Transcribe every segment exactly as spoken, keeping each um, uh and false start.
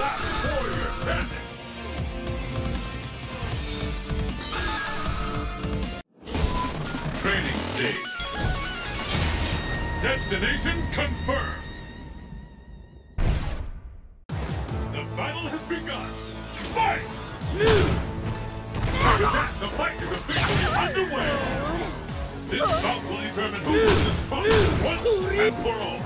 Last warrior standing. Training stage. Destination confirmed. The battle has begun. Fight! The fight is officially underway. This bout will determine who is the strongest once and for all.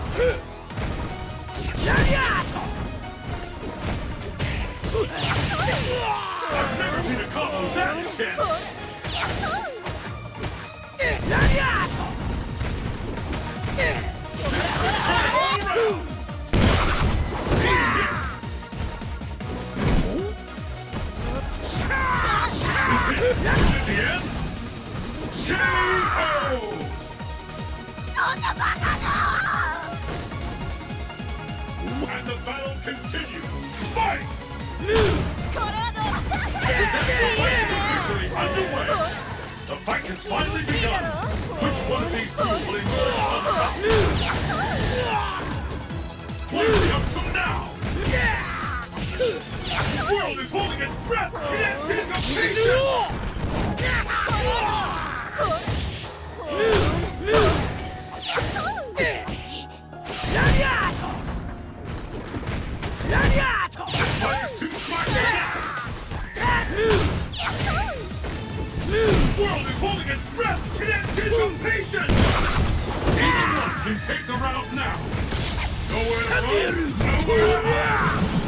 I've never seen a combo that intense. All around. Is it the end? K O! And the battle continues. Fight! Officially underway. The fight has finally begun. Which one of these two will emerge on top? What is the outcome now? The world is holding its breath in anticipation! This fight is too smart to miss! The world is holding its breath in anticipation! Either one can take the round now! Nowhere to run, nowhere to hide!